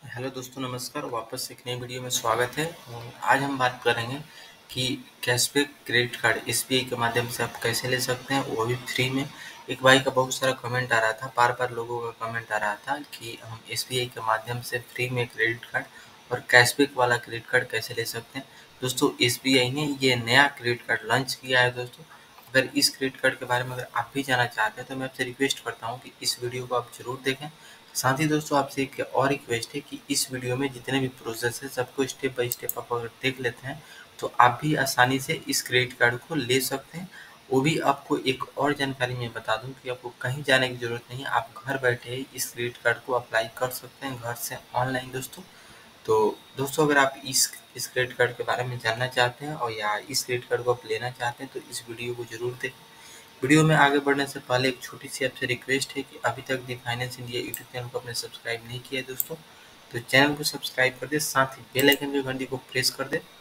Hello दोस्तों, नमस्कार। वापस एक नई वीडियो में स्वागत है। आज हम बात करेंगे कि कैशबैक क्रेडिट कार्ड एसबीआई के माध्यम से आप कैसे ले सकते हैं, वो भी फ्री में। एक भाई का बहुत सारा कमेंट आ रहा था, बार लोगों का कमेंट आ रहा था कि हम एसबीआई के माध्यम से फ्री में क्रेडिट कार्ड और कैशबैक वाला क्रेडिट कार्ड कैसे ले सकते हैं। दोस्तों, एसबीआई ने ये नया क्रेडिट कार्ड लॉन्च किया है। दोस्तों, अगर इस क्रेडिट कार्ड के बारे में अगर आप भी जानना चाहते हैं तो मैं आपसे रिक्वेस्ट करता हूँ कि इस वीडियो को आप जरूर देखें। साथ ही दोस्तों, आपसे एक और रिक्वेस्ट है कि इस वीडियो में जितने भी प्रोसेस है सबको स्टेप बाय स्टेप आप अगर देख लेते हैं तो आप भी आसानी से इस क्रेडिट कार्ड को ले सकते हैं। वो भी आपको एक और जानकारी मैं बता दूं कि आपको कहीं जाने की ज़रूरत नहीं है, आप घर बैठे ही इस क्रेडिट कार्ड को अप्लाई कर सकते हैं घर से ऑनलाइन। तो दोस्तों, अगर आप इस क्रेडिट कार्ड के बारे में जानना चाहते हैं और या इस क्रेडिट कार्ड को आप लेना चाहते हैं तो इस वीडियो को जरूर देखें। वीडियो में आगे बढ़ने से पहले एक छोटी सी आपसे रिक्वेस्ट है कि अभी तक the Finance India YouTube channel को आपने सब्सक्राइब नहीं किया है दोस्तों, तो चैनल को सब्सक्राइब कर दे, साथ ही बेल आइकन की घंटी को प्रेस कर दे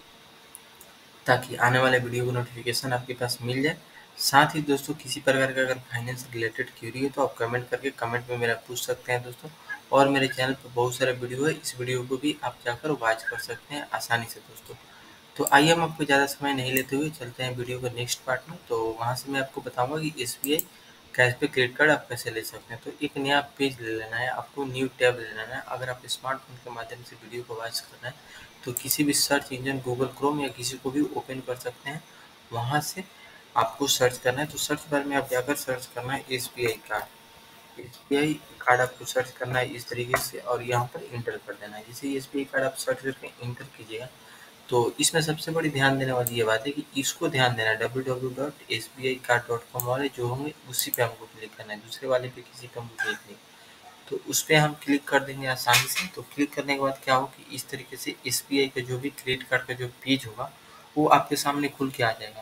ताकि आने वाले वीडियो का नोटिफिकेशन आपके पास मिल जाए। साथ ही दोस्तों, किसी प्रकार का अगर फाइनेंस रिलेटेड क्यूरी है तो आप कमेंट करके कमेंट में मेरा पूछ सकते हैं दोस्तों। और मेरे चैनल पर बहुत सारे वीडियो है, इस वीडियो को भी आप जाकर वॉच कर सकते हैं आसानी से दोस्तों। तो आइए, हम आपको ज़्यादा समय नहीं लेते हुए चलते हैं वीडियो के नेक्स्ट पार्ट में। तो वहाँ से मैं आपको बताऊंगा कि एसबीआई कैशबैक क्रेडिट कार्ड आप कैसे ले सकते हैं। तो एक नया पेज ले लेना है आपको, न्यू टैब ले लेना है। अगर आप स्मार्टफोन के माध्यम से वीडियो को वॉच करना है तो किसी भी सर्च इंजन गूगल क्रोम या किसी को भी ओपन कर सकते हैं। वहाँ से आपको सर्च करना है, तो सर्च बार में आप जाकर सर्च करना है एसबीआई कार्ड। एसबीआई कार्ड आपको सर्च करना है इस तरीके से और यहाँ पर इंटर कर देना है। जैसे एसबीआई कार्ड आप सर्च करके इंटर कीजिएगा तो इसमें सबसे बड़ी ध्यान देने वाली ये बात है कि इसको ध्यान देना है, www.sbicard.com वाले जो होंगे उसी पे हमको क्लिक करना है, दूसरे वाले पे किसी पे हमको क्लिक नहीं। तो उस पर हम क्लिक कर देंगे आसानी से। तो क्लिक करने के बाद क्या हो कि इस तरीके से एसबीआई का जो भी क्रेडिट कार्ड का जो पेज होगा वो आपके सामने खुल के आ जाएगा।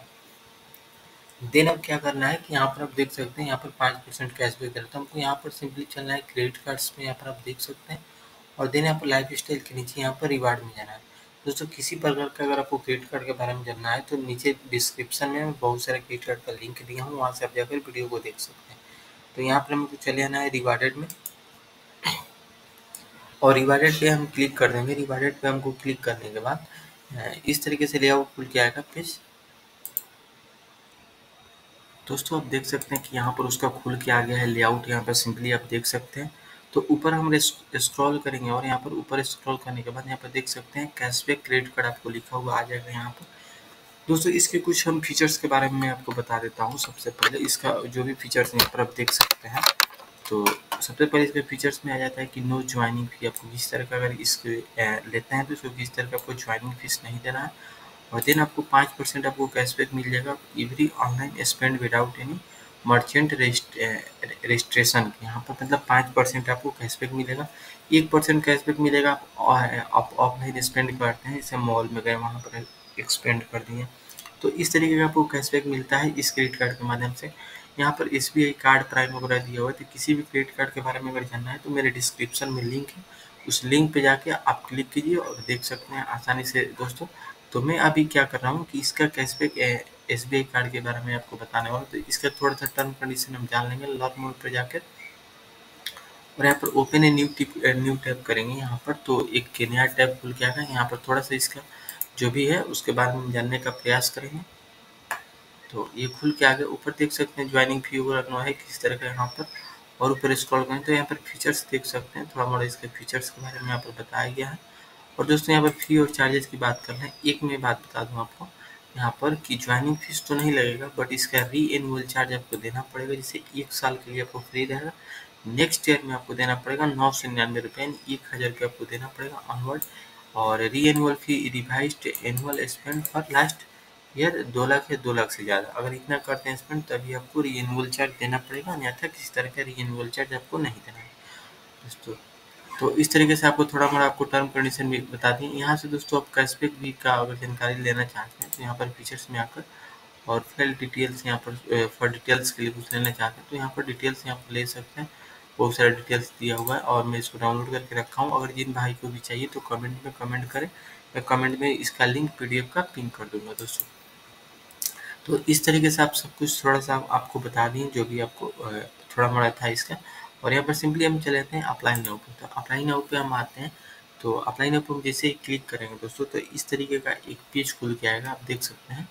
देन अब क्या करना है कि यहाँ पर आप देख सकते हैं, यहाँ पर 5% कैशबैक दे रहा था हमको। यहाँ पर सिंपली चलना है क्रेडिट कार्ड्स में, यहाँ पर आप देख सकते हैं। और देन यहाँ पर लाइफ स्टाइल के नीचे यहाँ पर रिवार्ड में जाना है। दोस्तों, किसी प्रकार का अगर आपको क्रेडिट कार्ड के बारे में जानना है तो नीचे डिस्क्रिप्शन में बहुत सारे क्रेडिट कार्ड का लिंक दिया हूँ, वहाँ से आप जाकर वीडियो को देख सकते हैं। तो यहाँ पर हमको चले आना है रिवार्डेड में और रिवार्डेड पे हम क्लिक कर देंगे। रिवार्डेड पे हमको क्लिक करने के बाद इस तरीके से लेआउट खुल के आएगा पेज। दोस्तों, आप देख सकते हैं कि यहाँ पर उसका खुल के आ गया है लेआउट, यहाँ पर सिंपली आप देख सकते हैं। तो ऊपर हम स्क्रॉल करेंगे और यहाँ पर ऊपर स्क्रॉल करने के बाद यहाँ पर देख सकते हैं कैशबैक क्रेडिट कार्ड आपको लिखा हुआ आ जाएगा यहाँ पर। दोस्तों, इसके कुछ हम फीचर्स के बारे में मैं आपको बता देता हूँ। सबसे पहले इसका जो भी फीचर्स यहाँ पर आप देख सकते हैं, तो सबसे पहले इसके फीचर्स में आ जाता है कि नो ज्वाइनिंग फी। आपको किस तरह का अगर इसके लेते हैं तो इसको किस तरह का आपको ज्वाइनिंग फीस नहीं देना है। और देन आपको 5% आपको कैशबैक मिल जाएगा every online spend without any merchant registration. यहाँ पर मतलब 5% आपको कैशबैक मिलेगा। 1% कैशबैक मिलेगा आप ऑफलाइन स्पेंड करते हैं, जैसे मॉल में गए वहाँ पर एक्सपेंड कर दिए। तो इस तरीके का आपको कैशबैक मिलता है इस क्रेडिट कार्ड के माध्यम से। यहाँ पर एसबीआई कार्ड प्राइम वगैरह दिया हुआ है, तो किसी भी क्रेडिट कार्ड के बारे में अगर जानना है तो मेरे डिस्क्रिप्शन में लिंक है, उस लिंक पे जाके आप क्लिक कीजिए और देख सकते हैं आसानी से दोस्तों। तो मैं अभी क्या कर रहा हूँ कि इसका कैशबैक एसबीआई कार्ड के बारे में आपको बताने वाला हूँ। तो इसका थोड़ा सा टर्म कंडीशन हम जान लेंगे लॉक मोड पर जाकर। और यहाँ पर ओपन ए न्यू टैब करेंगे यहाँ पर, तो एक नया टैब खुल के आएगा। यहाँ पर थोड़ा सा इसका जो भी है उसके बारे में जानने का प्रयास करेंगे। तो ये खुल के आगे ऊपर देख सकते हैं ज्वाइनिंग फी वगैरह है किस तरह का यहाँ पर। और ऊपर स्क्रॉल करें तो यहाँ पर फीचर्स देख सकते हैं, थोड़ा मोड़ा इसके फीचर्स के बारे में यहाँ पर बताया गया है। और दोस्तों, यहाँ पर फी और चार्जेस की बात कर लें, एक मैं बात बता दूँ आपको यहाँ पर कि ज्वाइनिंग फीस तो नहीं लगेगा, बट इसका री एनुअल चार्ज आपको देना पड़ेगा। जैसे 1 साल के लिए आपको फ्री रहेगा, नेक्स्ट ईयर में आपको देना पड़ेगा 999 रुपये, 1000 रुपये आपको देना पड़ेगा ऑनवर्ड। और renewal fee revised annual spend for last year 2 lakh या 2 लाख से ज़्यादा, अगर इतना करते हैं स्पेंड तभी आपको री एनुअल चार्ज देना पड़ेगा, अन्यथा किसी तरह का री एनुअल चार्ज आपको नहीं देना है दोस्तों। तो इस तरीके से आपको थोड़ा मोड़ा आपको टर्म कंडीशन भी बता दें। यहाँ से दोस्तों, आप कैशबैक भी का अगर जानकारी लेना चाहते हैं तो यहाँ पर फीचर्स में आकर और फिल डिटेल्स यहाँ पर फॉर डिटेल्स के लिए कुछ लेना चाहते हैं तो यहाँ पर डिटेल्स यहाँ पर ले सकते हैं। बहुत सारा डिटेल्स दिया हुआ है और मैं इसको डाउनलोड करके रखा हूँ। अगर जिन भाई को भी चाहिए तो कमेंट में कमेंट करें, मैं कमेंट में इसका लिंक पीडीएफ का पिन कर दूंगा दोस्तों। तो इस तरीके से आप सब कुछ थोड़ा सा आपको बता दिए जो भी आपको थोड़ा मोड़ा था इसका। और यहाँ पर सिंपली हम चले जाते हैं अप्लाई नाउ पे। तो अप्लाई नाउ पे हम आते हैं तो अप्लाई नाउ पर जैसे ही क्लिक करेंगे दोस्तों तो इस तरीके का एक पेज खुल के आएगा, आप देख सकते हैं।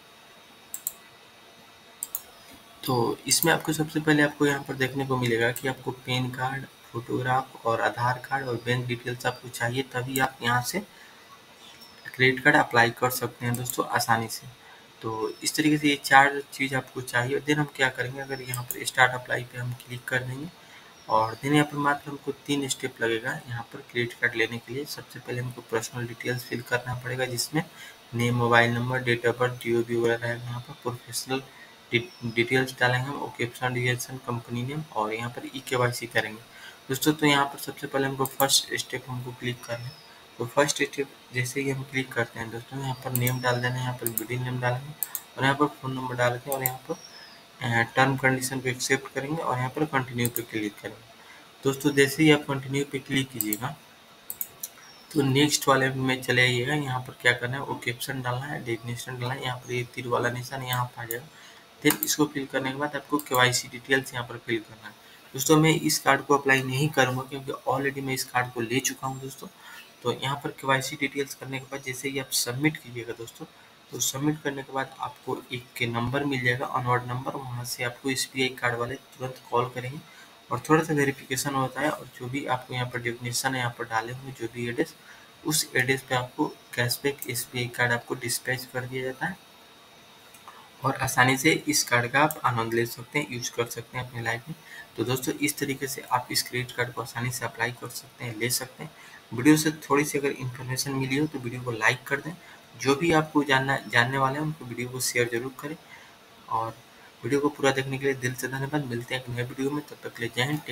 तो इसमें आपको सबसे पहले आपको यहाँ पर देखने को मिलेगा कि आपको पैन कार्ड, फोटोग्राफ और आधार कार्ड और बैंक डिटेल्स आपको चाहिए, तभी आप यहाँ से क्रेडिट कार्ड अप्लाई कर सकते हैं दोस्तों आसानी से। तो इस तरीके से ये 4 चीज़ आपको चाहिए। देन हम क्या करेंगे, अगर यहाँ पर स्टार्ट अप्लाई पे हम क्लिक कर देंगे और देन यहाँ पर मात्र हमको 3 स्टेप लगेगा यहाँ पर क्रेडिट कार्ड लेने के लिए। सबसे पहले हमको पर्सनल डिटेल्स फिल करना पड़ेगा, जिसमें name, mobile number, date of birth, DOB वगैरह रहेगा। यहाँ पर प्रोफेशनल डिटेल्स डालेंगे हम, ऑक्यूपेशन डिजिग्नेशन, कंपनी नेम और यहाँ पर KYC करेंगे दोस्तों। तो यहाँ पर सबसे पहले हमको फर्स्ट स्टेप हमको क्लिक करना है। तो फर्स्ट स्टेप जैसे ही हम क्लिक करते हैं दोस्तों, यहाँ पर नेम डाल देना है, यहाँ पर बिडिंग नेम डालेंगे और यहाँ पर फ़ोन नंबर डाल के और यहाँ पर टर्म कंडीशन को एक्सेप्ट करेंगे और यहाँ पर कंटिन्यू पे क्लिक करेंगे दोस्तों। जैसे ही आप कंटिन्यू पे क्लिक कीजिएगा तो नेक्स्ट वाले में चले आइएगा। यहाँ पर क्या करना है, वो कैप्शन डालना है, डेफिनेशन डालना है, यहाँ पर ये तीर वाला निशान यहाँ पर आ जाएगा। फिर इसको फिल करने के बाद आपको KYC डिटेल्स यहाँ पर फिल करना है दोस्तों। मैं इस कार्ड को अप्लाई नहीं करूँगा क्योंकि ऑलरेडी मैं इस कार्ड को ले चुका हूँ दोस्तों। तो यहाँ पर KYC डिटेल्स करने के बाद जैसे ही आप सबमिट कीजिएगा दोस्तों, तो सबमिट करने के बाद आपको एक नंबर मिल जाएगा, ऑनवर्ड नंबर। वहाँ से आपको SBI कार्ड वाले तुरंत कॉल करेंगे और थोड़ा सा वेरिफिकेशन होता है और जो भी आपको यहाँ पर डेफिनेशन है यहाँ पर डाले हुए जो भी एड्रेस, उस एड्रेस पे आपको कैशबैक SBI कार्ड आपको डिस्पैच कर दिया जाता है और आसानी से इस कार्ड का आप आनंद ले सकते हैं, यूज कर सकते हैं अपनी लाइफ में। तो दोस्तों इस तरीके से आप इस क्रेडिट कार्ड को आसानी से अप्लाई कर सकते हैं, ले सकते हैं। वीडियो से थोड़ी सी अगर इन्फॉर्मेशन मिली हो तो वीडियो को लाइक कर दें। जो भी आपको जानने वाले हैं उनको वीडियो को शेयर जरूर करें और वीडियो को पूरा देखने के लिए दिल से धन्यवाद। मिलते हैं एक नए वीडियो में, तब तक के लिए जय हिंद।